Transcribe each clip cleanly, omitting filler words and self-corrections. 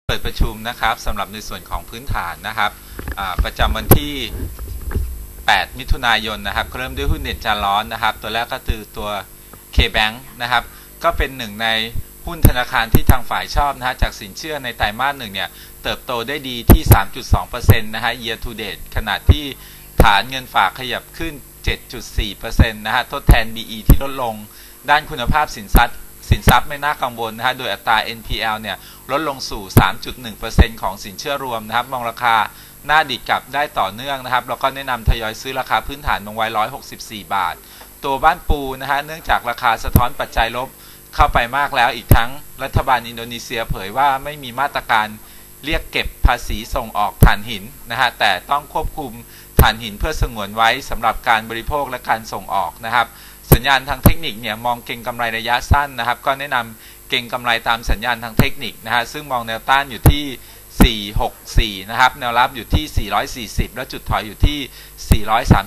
เปิดประชุมนะครับสำหรับในส่วนของพื้นฐานนะครับประจำวันที่8มิถุนายนนะครับเริ่มด้วยหุ้นเด่นจานร้อนนะครับตัวแรกก็คือตัว KBank นะครับก็เป็นหนึ่งในหุ้นธนาคารที่ทางฝ่ายชอบนะฮะจากสินเชื่อในไตรมาส1เนี่ยเติบโตได้ดีที่ 3.2% นะฮะ year to date ขณะที่ฐานเงินฝากขยับขึ้น 7.4% นะฮะทดแทน BE ที่ลดลงด้านคุณภาพสินทรัพย์ไม่น่ากังวลนะฮะโดยอัตรา NPL เนี่ยลดลงสู่ 3.1% ของสินเชื่อรวมนะครับมองราคาหน้าดิดกลับได้ต่อเนื่องนะครับแล้วก็แนะนำทยอยซื้อราคาพื้นฐานลงไว้164 บาทตัวบ้านปูนะฮะเนื่องจากราคาสะท้อนปัจจัยลบเข้าไปมากแล้วอีกทั้งรัฐบาลอินโดนีเซียเผยว่าไม่มีมาตรการเรียกเก็บภาษีส่งออกถ่านหินนะฮะแต่ต้องควบคุมถ่านหินเพื่อสงวนไว้สำหรับการบริโภคและการส่งออกนะครับสัญญาณทางเทคนิคเนี่ยมองเก็งกำไรระยะสั้นนะครับก็แนะนำเก็งกำไรตามสัญญาณทางเทคนิคนะฮะซึ่งมองแนวต้านอยู่ที่464นะครับแนวรับอยู่ที่440และจุดถอยอยู่ที่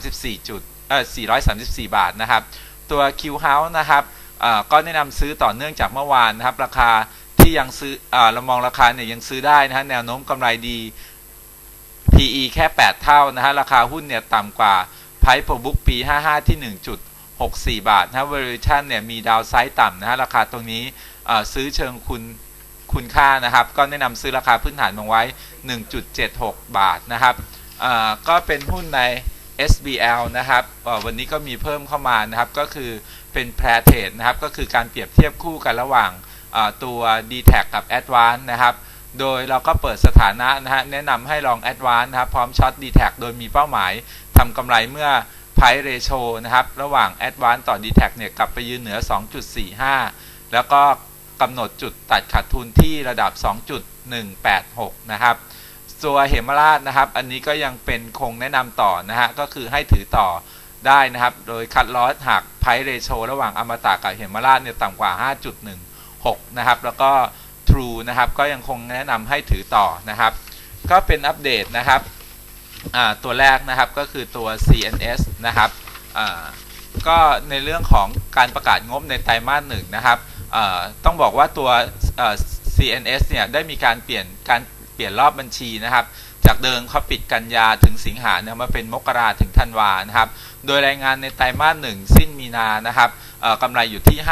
434 บาทนะครับตัว Q House นะครับก็แนะนำซื้อต่อเนื่องจากเมื่อวานนะครับราคาที่ยังซื้อเรามองราคาเนี่ยยังซื้อได้นะฮะแนวโน้มกำไรดี PE แค่8เท่านะฮะราคาหุ้นเนี่ยต่ำกว่า Price per book ปี55ที่1.64 บาทนะ valuation เนี่ยมีดาวไซด์ต่ำนะฮะราคาตรงนี้ซื้อเชิงคุณค่านะครับก็แนะนำซื้อราคาพื้นฐานลงไว้ 1.76 บาทนะครับก็เป็นหุ้นใน SBL นะครับวันนี้ก็มีเพิ่มเข้ามานะครับก็คือเป็น Pair Trade นะครับก็คือการเปรียบเทียบคู่กันระหว่างตัว D-Tag กับ Advance นะครับโดยเราก็เปิดสถานะนะฮะแนะนำให้ลอง Advance นะครับพร้อมช็อต D-Tag โดยมีเป้าหมายทำกำไรเมื่อ Price Ratio นะครับระหว่าง Advance ต่อ D-Tag เนี่ยกลับไปยืนเหนือ 2.45 แล้วก็กำหนดจุดตัดขาดทุนที่ระดับ 2.186 นะครับตัวเหมราชนะครับอันนี้ก็ยังเป็นคงแนะนำต่อนะฮะก็คือให้ถือต่อได้นะครับโดยคัดลอสหาก Price Ratio ระหว่างอมตะกับเหมราชเนี่ยต่ำกว่า 5.16 นะครับแล้วก็ True นะครับก็ยังคงแนะนำให้ถือต่อนะครับก็เป็นอัปเดตนะครับตัวแรกนะครับก็คือตัว CNS นะครับก็ในเรื่องของการประกาศงบในไตรมาส1นะครับต้องบอกว่าตัวCNS เนี่ยได้มีการเปลี่ยนรอบบัญชีนะครับจากเดิมเขาปิดกันยาถึงสิงหาเนี่ยมาเป็นมกราถึงธันวานะครับโดยรายงานในไตรมาส1สิ้นมีนานะครับกำไรอยู่ที่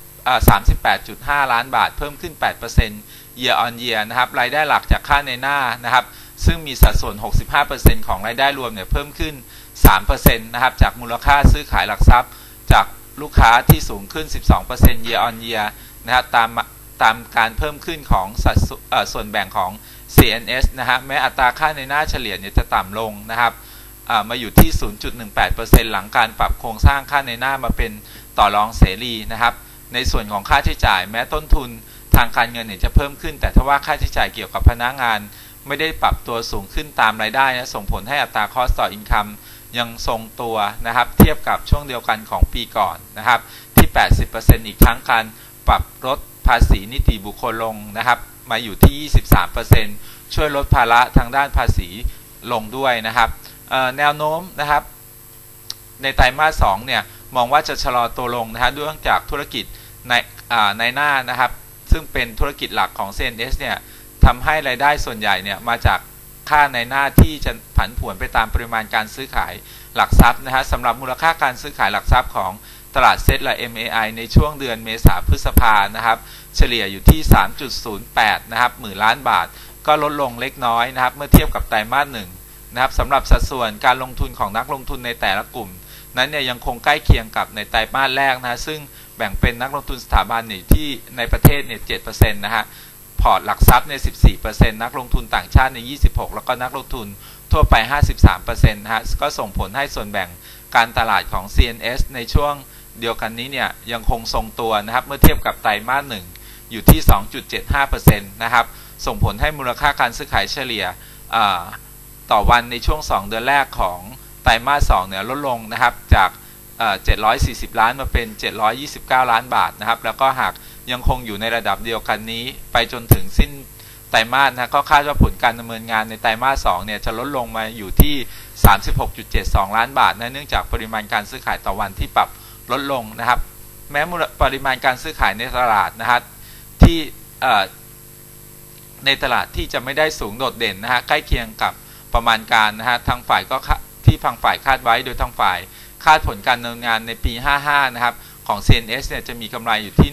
38.5 ล้านบาทเพิ่มขึ้น 8% year on year นะครับรายได้หลักจากค่าในหน้านะครับซึ่งมีสัดส่วน 65% ของรายได้รวมเนี่ยเพิ่มขึ้น 3% นะครับจากมูลค่าซื้อขายหลักทรัพย์จากลูกค้าที่สูงขึ้น 12% year on year นะครับตามการเพิ่มขึ้นของส่วนแบ่งของ CNS นะฮะแม้อัตราค่าในหน้าเฉลี่ยเนี่ยจะต่ำลงนะครับมาอยู่ที่ 0.18% หลังการปรับโครงสร้างค่าในหน้ามาเป็นต่อรองเสรีนะครับในส่วนของค่าใช้จ่ายแม้ต้นทุนทางการเงินเนี่ยจะเพิ่มขึ้นแต่ถ้าว่าค่าใช้จ่ายเกี่ยวกับพนักงานไม่ได้ปรับตัวสูงขึ้นตามรายได้นะส่งผลให้อัตรา cost ต่อ income ยังทรงตัวนะครับเทียบกับช่วงเดียวกันของปีก่อนนะครับที่ 80% อีกทั้งการปรับลดภาษีนิติบุคคลลงนะครับมาอยู่ที่ 23% ช่วยลดภาระทางด้านภาษีลงด้วยนะครับแนวโน้มนะครับในไตรมาส2เนี่ยมองว่าจะชะลอตัวลงนะฮะเนื่องจากธุรกิจในหน้านะครับซึ่งเป็นธุรกิจหลักของ CNS เนี่ยทำให้รายได้ส่วนใหญ่เนี่ยมาจากค่าในหน้าที่จะผันผวนไปตามปริมาณการซื้อขายหลักทรัพย์นะฮะสำหรับมูลค่าการซื้อขายหลักทรัพย์ของตลาดเซ็ตและ MAI ในช่วงเดือนเมษาพฤษภานะครับเฉลี่ยอยู่ที่ 3.08 นะครับหมื่นล้านบาทก็ลดลงเล็กน้อยนะครับเมื่อเทียบกับไตรมาส1นะครับสำหรับสัดส่วนการลงทุนของนักลงทุนในแต่ละกลุ่มนั้นเนี่ยยังคงใกล้เคียงกับในไตรมาสแรกนะซึ่งแบ่งเป็นนักลงทุนสถาบันที่ในประเทศเนี่ย 7% นะฮะพอร์ตหลักทรัพย์ใน 14% นักลงทุนต่างชาติใน 26% แล้วก็นักลงทุนทั่วไป 53% นะฮะก็ส่งผลให้ส่วนแบ่งการตลาดของ CNS ในช่วงเดียวกันนี้เนี่ยยังคงทรงตัวนะครับเมื่อเทียบกับไตรมาส1อยู่ที่ 2.75% นะครับส่งผลให้มูลค่าการซื้อขายเฉลี่ยต่อวันในช่วง2เดือนแรกของไตรมาส2เนี่ยลดลงนะครับจาก740 ล้านมาเป็น729 ล้านบาทนะครับแล้วก็หากยังคงอยู่ในระดับเดียวกันนี้ไปจนถึงสิ้นไตรมาสนะก็คาดว่าผลการดำเนินงานในไตรมาส2เนี่ยจะลดลงมาอยู่ที่ 36.72 ล้านบาทนะเนื่องจากปริมาณการซื้อขายต่อวันที่ปรับลดลงนะครับแม้ปริมาณการซื้อขายในตลาดนะครับที่ในตลาดที่จะไม่ได้สูงโดดเด่นนะฮะใกล้เคียงกับประมาณการนะฮะทางฝ่ายก็ที่ทางฝ่ายคาดไว้โดยทางฝ่ายคาดผลการดำเนินงานในปี 55 นะครับของ CNS เนี่ยจะมีกำไรอยู่ที่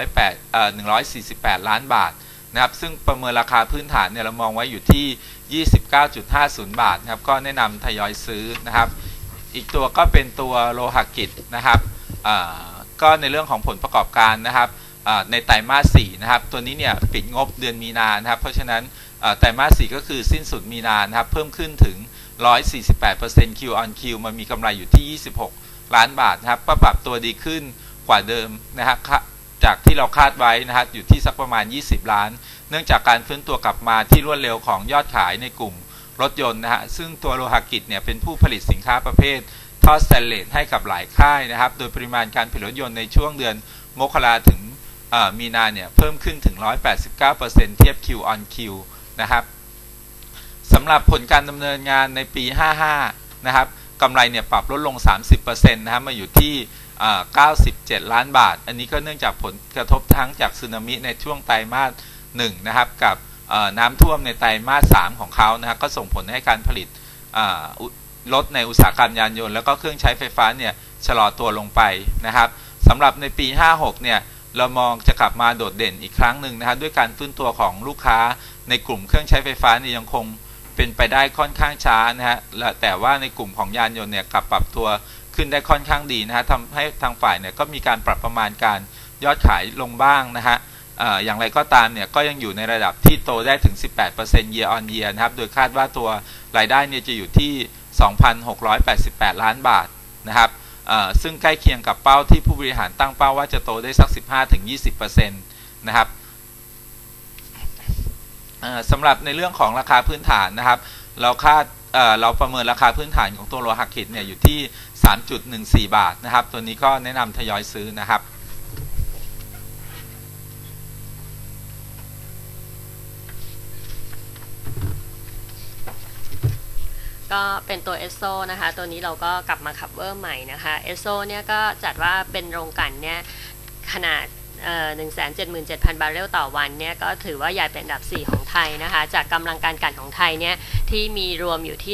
148 ล้านบาทนะครับซึ่งประเมินราคาพื้นฐานเนี่ยเรามองไว้อยู่ที่ 29.50 บาทนะครับก็แนะนำทยอยซื้อนะครับอีกตัวก็เป็นตัวโลหะกิจนะครับก็ในเรื่องของผลประกอบการนะครับในไตรมาส 4นะครับตัวนี้เนี่ยปิดงบเดือนมีนานะครับเพราะฉะนั้นไตรมาส 4ก็คือสิ้นสุดมีนานะครับเพิ่มขึ้นถึง 148% Q on Q มันมีกำไรอยู่ที่ 26 ล้านบาทนะครับปรับตัวดีขึ้นกว่าเดิมนะครับจากที่เราคาดไว้นะครับอยู่ที่สักประมาณ20 ล้านเนื่องจากการฟื้นตัวกลับมาที่รวดเร็วของยอดขายในกลุ่มรถยนต์นะฮะซึ่งตัวโลหะกิจเนี่ยเป็นผู้ผลิตสินค้าประเภทท่อสแตนเลสให้กับหลายค่ายนะครับโดยปริมาณการผลิตรถยนต์ในช่วงเดือนมกราถึงมีนาเนี่ยเพิ่มขึ้นถึง 189% เทียบ Q on Q นะครับสำหรับผลการดำเนินงานในปี 55 นะครับกำไรเนี่ยปรับลดลง 30% นะครับมาอยู่ที่97 ล้านบาทอันนี้ก็เนื่องจากผลกระทบทั้งจากสึนามิในช่วงไตรมาส 1นะครับกับน้ำท่วมในไตรมาส 3ของเขานะครับก็ส่งผลให้การผลิตรถในอุตสาหกรรมยานยนต์แล้วก็เครื่องใช้ไฟฟ้าเนี่ยชะลอตัวลงไปนะครับสำหรับในปี 56 เนี่ยเรามองจะกลับมาโดดเด่นอีกครั้งหนึ่งนะครับด้วยการฟื้นตัวของลูกค้าในกลุ่มเครื่องใช้ไฟฟ้าเนี่ยยังคงเป็นไปได้ค่อนข้างช้านะฮะแต่ว่าในกลุ่มของยานยนต์เนี่ยกลับปรับตัวขึ้นได้ค่อนข้างดีนะฮะทำให้ทางฝ่ายเนี่ยก็มีการปรับประมาณการยอดขายลงบ้างนะฮะอย่างไรก็ตามเนี่ยก็ยังอยู่ในระดับที่โตได้ถึง 18% year on year นะครับโดยคาดว่าตัวรายได้เนี่ยจะอยู่ที่ 2,688 ล้านบาทนะครับซึ่งใกล้เคียงกับเป้าที่ผู้บริหารตั้งเป้าว่าจะโตได้สัก 15-20% นะครับสำหรับในเรื่องของราคาพื้นฐานนะครับเราประเมินราคาพื้นฐานของตัวโลหะกิจเนี่ยอยู่ที่ 3.14 บาทนะครับตัวนี้ก็แนะนำทยอยซื้อนะครับก็เป็นตัวเอสโซนะคะตัวนี้เราก็กลับมาคัฟเวอร์ใหม่นะคะเอสโซเนี่ยก็จัดว่าเป็นโรงกลั่นเนี่ยขนาด177,000 บาร์เรลต่อวันเนี่ยก็ถือว่าใหญ่เป็นอันดับ 4 ของไทยนะคะจากกำลังการกลั่นของไทยเนี่ยที่มีรวมอยู่ที่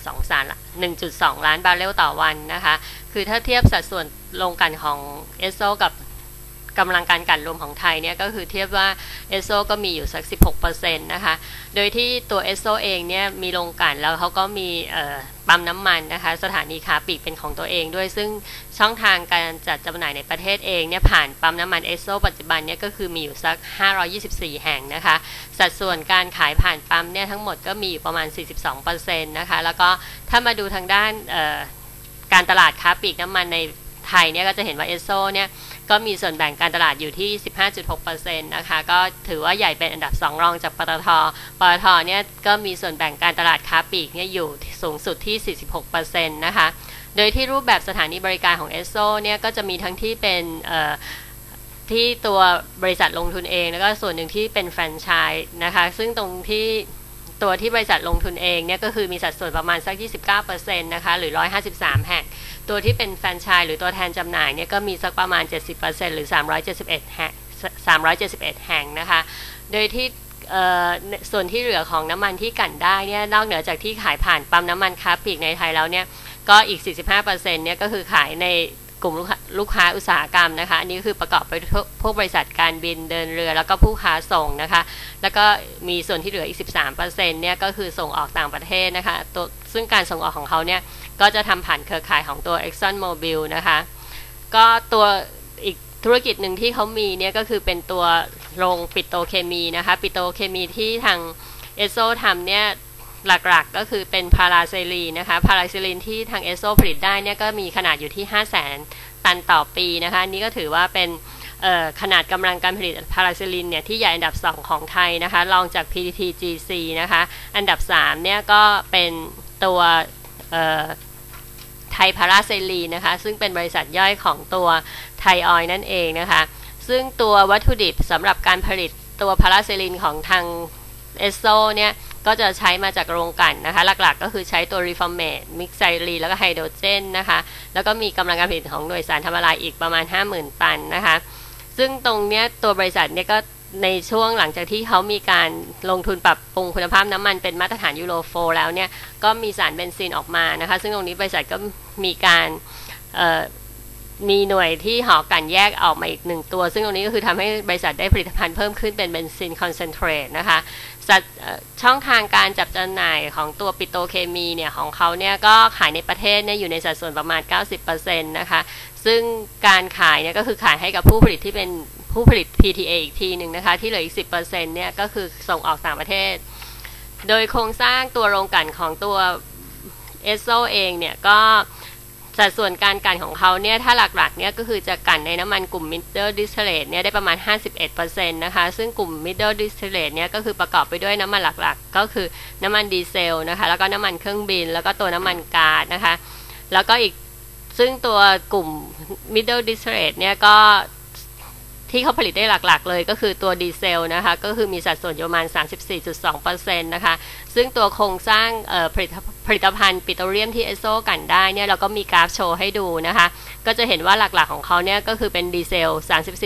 1.2 ล้านบาร์เรลต่อวันนะคะคือถ้าเทียบสัดส่วนโรงกลั่นของเอสโซกับกำลังการกลั่นรวมของไทยเนี่ยก็คือเทียบว่าเอสโซก็มีอยู่สัก 16% นะคะโดยที่ตัวเอสโซเองเนี่ยมีโรงกลั่นแล้วเขาก็มีปั๊มน้ำมันนะคะสถานีค้าปลีกเป็นของตัวเองด้วยซึ่งช่องทางการจัดจำหน่ายในประเทศเองเนี่ยผ่านปั๊มน้ำมันเอสโซปัจจุบันเนี่ยก็คือมีอยู่สัก524แห่งนะคะสัดส่วนการขายผ่านปั๊มเนี่ยทั้งหมดก็มีอยู่ประมาณ 42% นะคะแล้วก็ถ้ามาดูทางด้านการตลาดค้าปลีกน้ำมันในไทยเนี่ยก็จะเห็นว่าเอสโซเนี่ยก็มีส่วนแบ่งการตลาดอยู่ที่ 15.6% นะคะก็ถือว่าใหญ่เป็นอันดับ2รองจากปตท.ปตท.เนี่ยก็มีส่วนแบ่งการตลาดค้าปลีกเนี่ยอยู่สูงสุดที่ 46% นะคะโดยที่รูปแบบสถานีบริการของเอสโซเนี่ยก็จะมีทั้งที่เป็นที่ตัวบริษัทลงทุนเองแล้วก็ส่วนหนึ่งที่เป็นแฟรนไชส์นะคะซึ่งตรงที่ตัวที่บริษัทลงทุนเองเนี่ยก็คือมีสัดส่วนประมาณสัก 29% นะคะหรือ153แห่งตัวที่เป็นแฟรนไชส์หรือตัวแทนจำหน่ายเนี่ยก็มีสักประมาณ 70% หรือ371แห่งนะคะโดยที่ส่วนที่เหลือของน้ำมันที่กลั่นได้เนี่ยนอกเหนือจากที่ขายผ่านปั๊มน้ำมันค้าปลีกในไทยแล้วเนี่ยก็อีก 45% เนี่ยก็คือขายในกลุ่มลูกค้าอุตสาหกรรมนะคะอันนี้คือประกอบไปด้วยพวกบริษัทการบินเดินเรือแล้วก็ผู้ค้าส่งนะคะแล้วก็มีส่วนที่เหลืออีก 13% เนี่ยก็คือส่งออกต่างประเทศนะคะตัวซึ่งการส่งออกของเขาเนี่ยก็จะทำผ่านเครือข่ายของตัว Exxon Mobil นะคะก็ตัวอีกธุรกิจหนึ่งที่เขามีเนี่ยก็คือเป็นตัวโรงปิโตรเคมีนะคะปิโตรเคมีที่ทางเอสโซทำเนี่ยหลักๆก็คือเป็นพาราไซลีนนะคะพาราไซลีนที่ทางเอสโซผลิตได้เนี่ยก็มีขนาดอยู่ที่ 500,000 ตันต่อปีนะคะอันนี้ก็ถือว่าเป็นขนาดกำลังการผลิตพาราไซลีนเนี่ยที่ใหญ่อันดับ2ของไทยนะคะรองจาก PTTGC นะคะอันดับ3เนี่ยก็เป็นตัวไทยพาราไซลีนนะคะซึ่งเป็นบริษัทย่อยของตัวไทยออยล์นั่นเองนะคะซึ่งตัววัตถุดิบสำหรับการผลิตตัวพาราไซลีนของทางเอสโซเนี่ยก็จะใช้มาจากโรงกลั่นนะคะหลักๆก็คือใช้ตัวรีฟอร์เมตมิกไซลีนแล้วก็ไฮโดรเจนนะคะแล้วก็มีกำลังการผลิตของหน่วยสารทำละลายอีกประมาณ 50,000 ตันนะคะซึ่งตรงเนี้ยตัวบริษัทเนี่ยก็ในช่วงหลังจากที่เขามีการลงทุนปรับปรุงคุณภาพน้ำมันเป็นมาตรฐานยูโร4แล้วเนี่ยก็มีสารเบนซินออกมานะคะซึ่งตรงนี้บริษัทก็มีการมีหน่วยที่หอกลั่นแยกออกมาอีก1ตัวซึ่งตรงนี้ก็คือทำให้บริษัทได้ผลิตภัณฑ์เพิ่มขึ้นเป็นเบนซินคอนเซนเทรตนะคะช่องทางการจับจำหน่ายของตัวปิโตรเคมีเนี่ยของเขาเนี่ยก็ขายในประเทศเนี่ยอยู่ในสัดส่วนประมาณ 90% นะคะซึ่งการขายเนี่ยก็คือขายให้กับผู้ผลิตที่เป็นผู้ผลิต PTA อีกทีหนึ่งนะคะที่เหลืออีก 10% เนี่ยก็คือส่งออกต่างประเทศโดยโครงสร้างตัวโรงกลั่นของตัวเอสโซเองเนี่ยก็สัดส่วนการกลั่นของเขาเนี่ยถ้าหลักๆเนี่ยก็คือจะกลั่นในน้ำมันกลุ่ม middle distillate เนี่ยได้ประมาณ 51% นะคะซึ่งกลุ่ม middle distillate เนี่ยก็คือประกอบไปด้วยน้ำมันหลักๆก็คือน้ำมันดีเซลนะคะแล้วก็น้ำมันเครื่องบินแล้วก็ตัวน้ำมันก๊าซนะคะแล้วก็อีกซึ่งตัวกลุ่ม middle distillate เนี่ยก็ที่เขาผลิตได้หลักๆเลยก็คือตัวดีเซลนะคะก็คือมีสัดส่วนอยู่ประมาณ 34.2% นะคะซึ่งตัวโครงสร้างผลิตภัณฑ์ปิโตรเลียมที่เอสโซกันได้เนี่ยเราก็มีกราฟโชว์ให้ดูนะคะก็จะเห็นว่าหลักๆของเขาเนี่ยก็คือเป็นดีเซล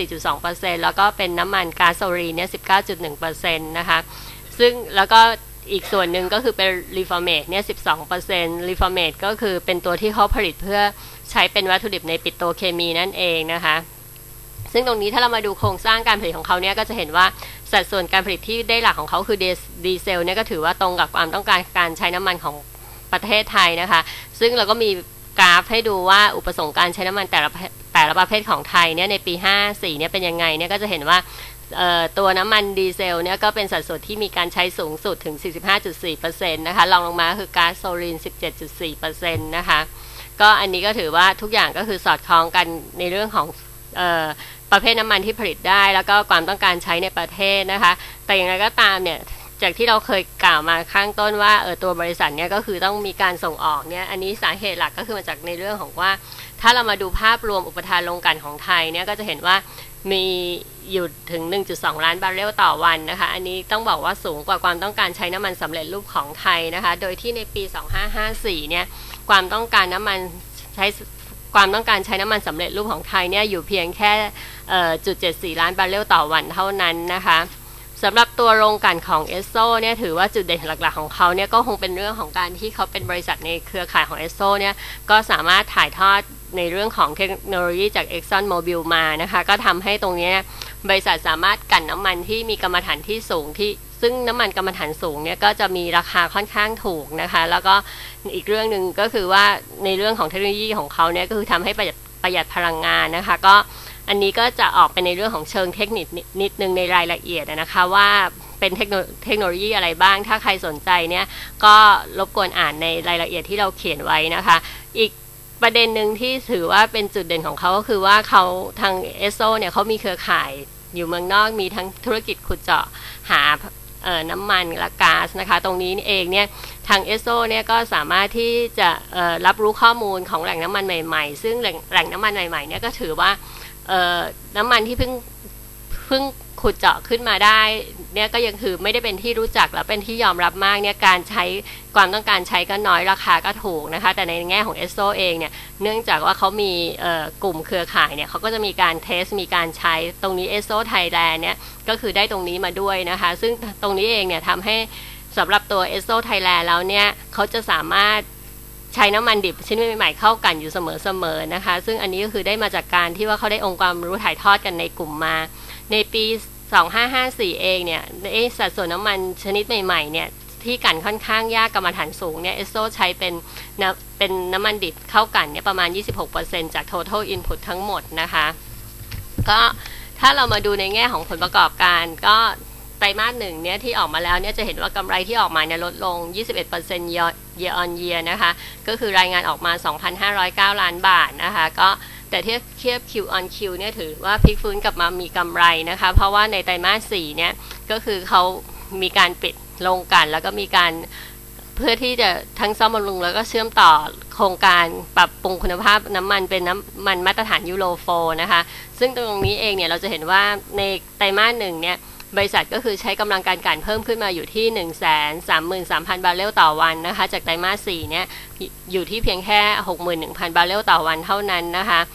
34.2% แล้วก็เป็นน้ำมันก๊าซโซลีนเนี่ย 19.1% นะคะซึ่งแล้วก็อีกส่วนหนึ่งก็คือเป็นรีฟอร์เมทเนี่ย 12% รีฟอร์เมทก็คือเป็นตัวที่เขาผลิตเพื่อใช้เป็นวัตถุดิบในปิโตรเคมีนั่นเองนะคะซึ่งตรงนี้ถ้าเรามาดูโครงสร้างการผลิตของเขาเนี่ยก็จะเห็นว่าสัดส่วนการผลิตที่ได้หลักของเขาคือดีเซลเนี่ยก็ถือว่าตรงกับความต้องการการใช้น้ำมันของประเทศไทยนะคะซึ่งเราก็มีกราฟให้ดูว่าอุปสงค์การใช้น้ำมันแต่ละประเภทของไทยเนี่ยในปี54เนี่ยเป็นยังไงเนี่ยก็จะเห็นว่าตัวน้ำมันดีเซลเนี่ยก็เป็นสัดส่วนที่มีการใช้สูงสุดถึง 45.4% นะคะรองลงมาคือก๊าซโซลีน 17.4% นะคะก็อันนี้ก็ถือว่าทุกอย่างก็คือสอดคล้องกันในเรื่องของประเภทน้ำมันที่ผลิตได้แล้วก็ความต้องการใช้ในประเทศนะคะแต่อย่างไรก็ตามเนี่ยจากที่เราเคยกล่าวมาข้างต้นว่าตัวบริษัทเนี่ยก็คือต้องมีการส่งออกเนี่ยอันนี้สาเหตุหลักก็คือมาจากในเรื่องของว่าถ้าเรามาดูภาพรวมอุปทานโรงกลั่นของไทยเนี่ยก็จะเห็นว่ามีอยู่ถึง 1.2 ล้านบาร์เรลต่อวันนะคะอันนี้ต้องบอกว่าสูงกว่าความต้องการใช้น้ำมันสำเร็จรูปของไทยนะคะโดยที่ในปี 2554 เนี่ยความต้องการน้ำมันใช้ความต้องการใช้น้ำมันสำเร็จรูปของไทยเนี่ยอยู่เพียงแค่0.74 ล้านบาร์เรลต่อวันเท่านั้นนะคะสำหรับตัวโรงกลั่นของเอสโซเนี่ยถือว่าจุดเด่นหลักๆของเขาเนี่ยก็คงเป็นเรื่องของการที่เขาเป็นบริษัทในเครือข่ายของเอสโซเนี่ยก็สามารถถ่ายทอดในเรื่องของเทคโนโลยีจาก Exxon Mobil มานะคะก็ทำให้ตรงนี้บริษัทสามารถกลั่นน้ำมันที่มีกรรมฐานที่สูงที่ซึ่งน้ำมันกรรมฐานสูงเนี่ยก็จะมีราคาค่อนข้างถูกนะคะแล้วก็อีกเรื่องหนึ่งก็คือว่าในเรื่องของเทคโนโลยีของเขาเนี่ยก็คือทำให้ประหยัดพลังงานนะคะก็อันนี้ก็จะออกไปในเรื่องของเชิงเทคนิคนิดนึงในรายละเอียดนะคะว่าเป็นเทคโนโลยีอะไรบ้างถ้าใครสนใจเนี่ยก็รบกวนอ่านในรายละเอียดที่เราเขียนไว้นะคะอีกประเด็นหนึ่งที่ถือว่าเป็นจุดเด่นของเขาก็คือว่าเขาทางเอสโซเนี่ยเขามีเครือข่ายอยู่เมืองนอกมีทั้งธุรกิจขุดเจาะหาน้ำมันและก๊าซนะคะตรงนี้เองเนี่ยทางเอสโซเนี่ยก็สามารถที่จะรับรู้ข้อมูลของแหล่งน้ำมันใหม่ๆซึ่งแหล่งน้ำมันใหม่ๆเนี่ยก็ถือว่าน้ำมันที่เพิ่งขุดเจาะขึ้นมาได้เนี่ยก็ยังคือไม่ได้เป็นที่รู้จักและเป็นที่ยอมรับมากเนี่ยการใช้ความต้องการใช้ก็น้อยราคาก็ถูกนะคะแต่ในแง่ของเอสโซเองเนี่ยเนื่องจากว่าเขามีกลุ่มเครือข่ายเนี่ยเขาก็จะมีการเทสมีการใช้ตรงนี้เอสโซไทยแลนด์เนี่ยก็คือได้ตรงนี้มาด้วยนะคะซึ่งตรงนี้เองเนี่ยทำให้สำหรับตัวเอสโซไทยแลนด์แล้วเนี่ยเขาจะสามารถใช้น้ำมันดิบชนิดใหม่ๆเข้ากันอยู่เสมอๆนะคะซึ่งอันนี้ก็คือได้มาจากการที่ว่าเขาได้องค์ความรู้ถ่ายทอดกันในกลุ่มมาในปี2554เองเนี่ยสัดส่วนน้ำมันชนิดใหม่ๆเนี่ยที่กันค่อนข้างยากกรรมฐานสูงเนี่ยเอสโซใช้เป็นน้ำมันดิบเข้ากันเนี่ยประมาณ 26% จาก total input ทั้งหมดนะคะก็ถ้าเรามาดูในแง่ของผลประกอบการก็ไตรมาสหนึ่งเนี่ยที่ออกมาแล้วเนี่ยจะเห็นว่ากำไรที่ออกมาเนี่ยลดลง 21% year on year นะคะก็คือรายงานออกมา 2,509 ล้านบาทนะคะก็แต่เทียบ Q on Q เนี่ยถือว่าพลิกฟื้นกลับมามีกำไรนะคะเพราะว่าในไตรมาส4เนี่ยก็คือเขามีการปิดโรงกลั่นแล้วก็มีการเพื่อที่จะทั้งซ่อมบำรุงแล้วก็เชื่อมต่อโครงการปรับปรุงคุณภาพน้ำมันเป็นน้ำมันมาตรฐานยูโร4นะคะซึ่งตรงนี้เองเนี่ยเราจะเห็นว่าในไตรมาส1เนี่ยบริษัทก็คือใช้กำลังการกลั่นเพิ่มขึ้นมาอยู่ที่ 133,000 บาร์เรลต่อวันนะคะจากไตรมาส4เนี่ยอยู่ที่เพียงแค่ 61,000 บาร์เรลต่อวันเท่านั้นนะคะแต่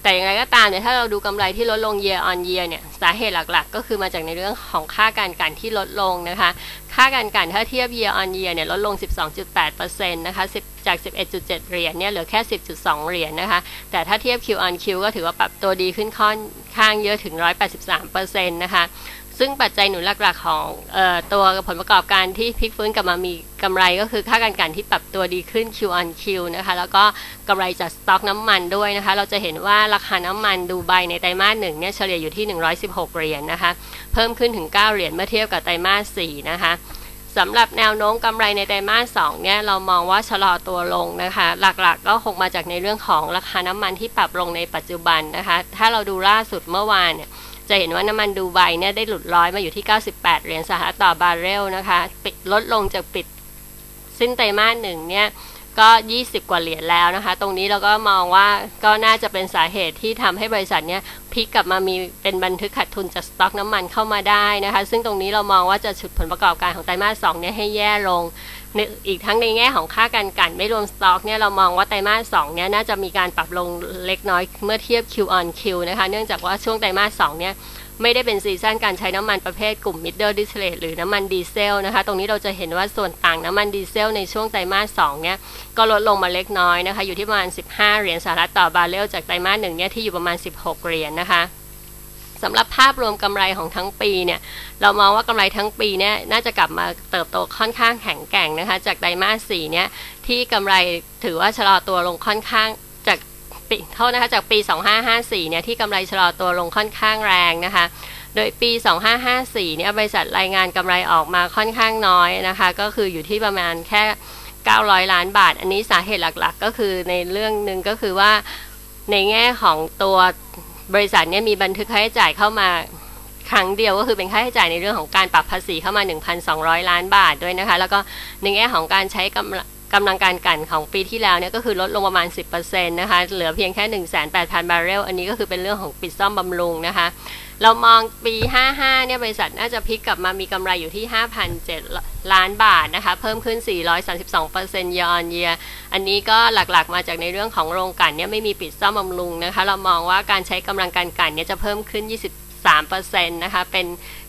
แต่อย่างไรก็ตามเนี่ยถ้าเราดูกำไรที่ลดลง year on year เนี่ยสาเหตุหลักๆก็คือมาจากในเรื่องของค่าการกันที่ลดลงนะคะค่าการกันถ้าเทียบ year on year เนี่ยลดลง 12.8% นะคะจาก 11.7 เหรียญเนี่ยเหลือแค่ 10.2 เหรียญนะคะแต่ถ้าเทียบ Q on Q ก็ถือว่าปรับตัวดีขึ้นค่อนข้างเยอะถึง 183% นะคะซึ่งปัจจัยหนุนหลักๆของตัวผลประกอบการที่พลิกฟื้นกลับมามีกำไรก็คือค่าการกันที่ปรับตัวดีขึ้น Q on Q นะคะแล้วก็กำไรจากสต็อกน้ำมันด้วยนะคะเราจะเห็นว่าราคาน้ำมันดูไบในไตรมาส1เนี่ยเฉลี่ยอยู่ที่116เหรียญนะคะเพิ่มขึ้นถึง9เหรียญเมื่อเทียบกับไตรมาส4นะคะสำหรับแนวโน้มกำไรในไตรมาส2เนี่ยเรามองว่าชะลอตัวลงนะคะหลักๆก็คงมาจากในเรื่องของราคาน้ำมันที่ปรับลงในปัจจุบันนะคะถ้าเราดูล่าสุดเมื่อวานเนี่ยจะเห็นว่าน้ำมันดูไบเนี่ยได้หลุดร้อยมาอยู่ที่98เหรียญสหรัฐต่อบาร์เรลนะคะลดลงจากปิดสิ้นไตรมาส1เนี่ยก็20กว่าเหรียญแล้วนะคะตรงนี้เราก็มองว่าก็น่าจะเป็นสาเหตุที่ทำให้บริษัทเนี่ยพลิกกลับมามีเป็นบันทึกขาดทุนจากสต็อกน้ำมันเข้ามาได้นะคะซึ่งตรงนี้เรามองว่าจะฉุดผลประกอบการของไตรมาส2เนี่ยให้แย่ลงอีกทั้งในแง่ของค่าการกันไม่รวมสต็อกเนี่ยเรามองว่าไตรมาส2เนี่ยน่าจะมีการปรับลงเล็กน้อยเมื่อเทียบ Q on Q นะคะเนื่องจากว่าช่วงไตรมาส2เนี่ยไม่ได้เป็นซีซั่นการใช้น้ำมันประเภทกลุ่ม middle distillate หรือน้ำมันดีเซลนะคะตรงนี้เราจะเห็นว่าส่วนต่างน้ำมันดีเซลในช่วงไตรมาส2เนี่ยก็ลดลงมาเล็กน้อยนะคะอยู่ที่ประมาณ15เหรียญสหรัฐต่อบาร์เรลจากไตรมาส1เนี่ยที่อยู่ประมาณ16เหรียญนะคะสำหรับภาพรวมกำไรของทั้งปีเนี่ยเรามองว่ากำไรทั้งปีเนี่ยน่าจะกลับมาเติบโตค่อนข้างแข็งแกร่งนะคะจากไตรมาส4เนี่ยที่กำไรถือว่าชะลอตัวลงค่อนข้างจากปี2554เนี่ยที่กำไรชะลอตัวลงค่อนข้างแรงนะคะโดยปี2554เนี่ยบริษัทรายงานกำไรออกมาค่อนข้างน้อยนะคะก็คืออยู่ที่ประมาณแค่900ล้านบาทอันนี้สาเหตุหลักๆก็คือในเรื่องนึงก็คือว่าในแง่ของตัวบริษัทเนี่ยมีบันทึกค่าใช้จ่ายเข้ามาครั้งเดียวก็คือเป็นค่าใช้จ่ายในเรื่องของการปรับภาษีเข้ามา 1,200 ล้านบาทด้วยนะคะแล้วก็ในแง่ของการใช้กำลังการกันของปีที่แล้วเนี่ยก็คือลดลงประมาณ 10% นะคะเหลือเพียงแค่ 18,000 บาร์เรลอันนี้ก็คือเป็นเรื่องของปิดซ่อมบำรุงนะคะเรามองปี55เนี่ยบริษัทน่าจะพลิกกลับมามีกำไรอยู่ที่ 5,700 ล้านบาทนะคะเพิ่มขึ้น 432% year on year อันนี้ก็หลักๆมาจากในเรื่องของโรงกลั่นเนี่ยไม่มีปิดซ่อมบำรุงนะคะเรามองว่าการใช้กำลังการกลั่นเนี่ยจะเพิ่มขึ้น 23% นะคะเป็น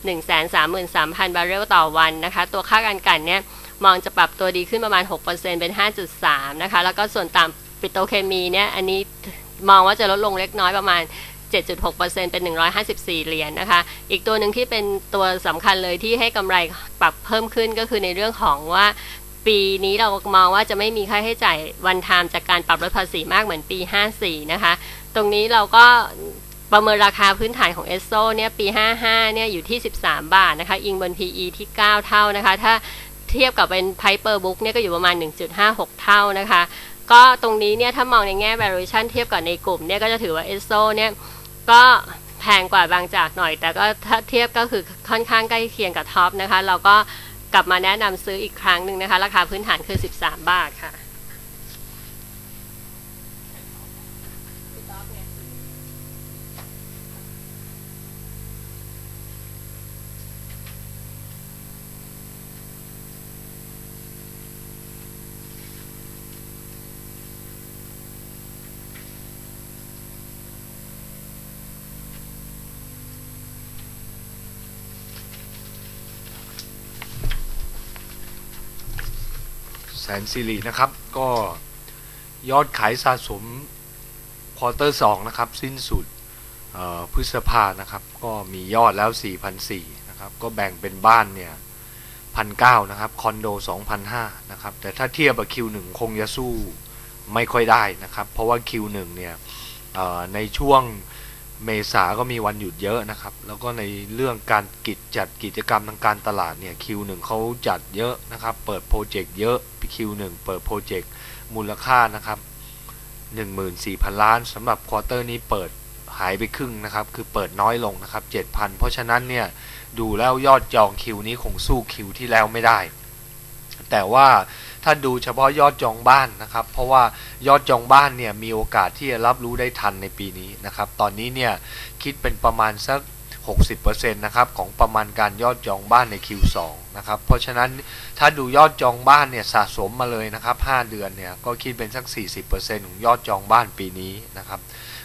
133,000 บาร์เรลต่อวันนะคะตัวค่าการกลั่นเนี่ยมองจะปรับตัวดีขึ้นประมาณ 6% เป็น 5.3 นะคะแล้วก็ส่วนต่างปิโตรเคมีเนี่ยอันนี้มองว่าจะลดลงเล็กน้อยประมาณ 7.6% เป็น154เหรียญนะคะอีกตัวหนึ่งที่เป็นตัวสำคัญเลยที่ให้กำไรปรับเพิ่มขึ้นก็คือในเรื่องของว่าปีนี้เรามองว่าจะไม่มีค่าใช้จ่ายวันไทม์จากการปรับลดภาษีมากเหมือนปี54นะคะตรงนี้เราก็ประเมินราคาพื้นฐานของเอสโซเนี่ยปี55เนี่ยอยู่ที่13บาทนะคะอิงบน PE ที่9เท่านะคะถ้าเทียบกับเป็น Price per book เนี่ยก็อยู่ประมาณ 1.56 เท่านะคะก็ตรงนี้เนี่ยถ้ามองในแง่ valuation เทียบกับในกลุ่มเนี่ยก็จะถือว่าเอสโซเนี่ยก็แพงกว่าบางจากหน่อยแต่ก็ถ้าเทียบก็คือค่อนข้างใกล้เคียงกับท็อปนะคะเราก็กลับมาแนะนำซื้ออีกครั้งหนึ่งนะคะราคาพื้นฐานคือ13บาทค่ะแสนสิรินะครับก็ยอดขายสะสมควอเตอร์2นะครับสิ้นสุดพฤษภานะครับก็มียอดแล้ว 4,400 นะครับก็แบ่งเป็นบ้านเนี่ย 1,900 นะครับคอนโด 2,500 นะครับแต่ถ้าเทียบกับ Q1 คงจะสู้ไม่ค่อยได้นะครับเพราะว่า Q1 เนี่ยในช่วงเมษาก็มีวันหยุดเยอะนะครับแล้วก็ในเรื่องการจัดกิจกรรมทางการตลาดเนี่ย Q1 เขาจัดเยอะนะครับเปิดโปรเจกต์เยอะ Q1 เปิดโปรเจกต์มูลค่านะครับ 14,000 ล้านสำหรับควอเตอร์นี้เปิดหายไปครึ่งนะครับคือเปิดน้อยลงนะครับ 7,000 เพราะฉะนั้นเนี่ยดูแล้วยอดจองคิวนี้คงสู้คิวที่แล้วไม่ได้แต่ว่าถ้าดูเฉพาะยอดจองบ้านนะครับเพราะว่ายอดจองบ้านเนี่ยมีโอกาสที่จะรับรู้ได้ทันในปีนี้นะครับตอนนี้เนี่ยคิดเป็นประมาณสัก 60% นะครับของประมาณการยอดจองบ้านใน Q2 นะครับเพราะฉะนั้นถ้าดูยอดจองบ้านเนี่ยสะสมมาเลยนะครับ5เดือนเนี่ยก็คิดเป็นสัก 40% ของยอดจองบ้านปีนี้นะครับ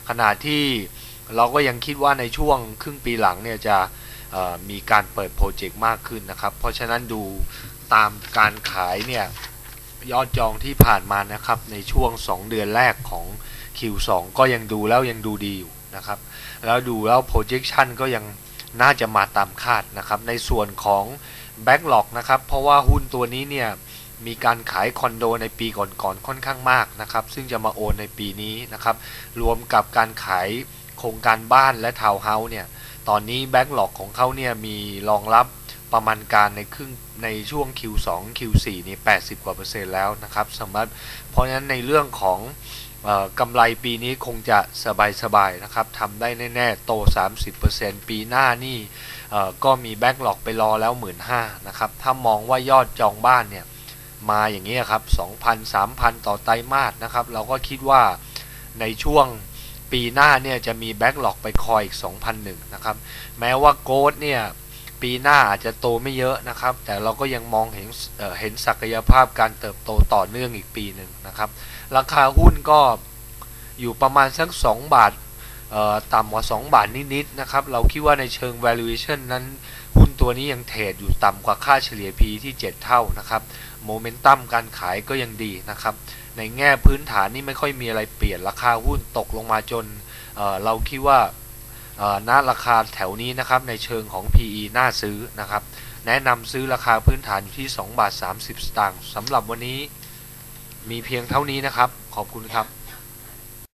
ขณะที่เราก็ยังคิดว่าในช่วงครึ่งปีหลังเนี่ยจะมีการเปิดโปรเจกต์มากขึ้นนะครับเพราะฉะนั้นดูตามการขายเนี่ยยอดจองที่ผ่านมานะครับในช่วง2เดือนแรกของ Q2 ก็ยังดูแล้วยังดูดีอยู่นะครับแล้วดูแล้ว projection ก็ยังน่าจะมาตามคาดนะครับในส่วนของ backlog นะครับเพราะว่าหุ้นตัวนี้เนี่ยมีการขายคอนโดในปีก่อนๆค่อนข้างมากนะครับซึ่งจะมาโอนในปีนี้นะครับรวมกับการขายโครงการบ้านและทาวน์เฮาส์เนี่ยตอนนี้ backlog ของเขาเนี่ยมีรองรับประมาณการในช่วง Q2 Q4 นี่80 กว่า%แล้วนะครับสำหรับเพราะฉะนั้นในเรื่องของกำไรปีนี้คงจะสบายๆนะครับทำได้แน่ๆโต 30% ปีหน้านี่ก็มีแบ็กหลอกไปรอแล้ว 15,000 นะครับถ้ามองว่ายอดจองบ้านเนี่ยมาอย่างนี้ครับ 2,000 3,000 ต่อไตรมาสนะครับเราก็คิดว่าในช่วงปีหน้าเนี่ยจะมีแบ็กหลอกไปคอยอีก 2,001 นะครับแม้ว่าโกลด์เนี่ยปีหน้าอาจจะโตไม่เยอะนะครับแต่เราก็ยังมองเห็นศักยภาพการเติบโตต่อเนื่องอีกปีหนึ่งนะครับราคาหุ้นก็อยู่ประมาณสัก2 บาทต่ำกว่า2 บาทนิดๆนะครับเราคิดว่าในเชิง valuation นั้นหุ้นตัวนี้ยังเทรดอยู่ต่ำกว่าค่าเฉลี่ย P ที่7 เท่านะครับโมเมนตัมการขายก็ยังดีนะครับในแง่พื้นฐานนี่ไม่ค่อยมีอะไรเปลี่ยนราคาหุ้นตกลงมาจนเราคิดว่าณราคาแถวนี้นะครับในเชิงของ PE น่าซื้อนะครับแนะนำซื้อราคาพื้นฐานอยู่ที่2 บาท 30 สตางค์สำหรับวันนี้มีเพียงเท่านี้นะครับขอบคุณครับ